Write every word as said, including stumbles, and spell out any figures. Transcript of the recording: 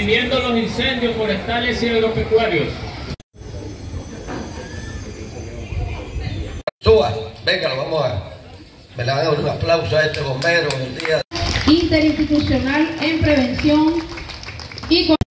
previniendo los incendios forestales y agropecuarios. Suba, venga, lo vamos a... Me le van a dar un aplauso a este bombero del día. Interinstitucional en prevención y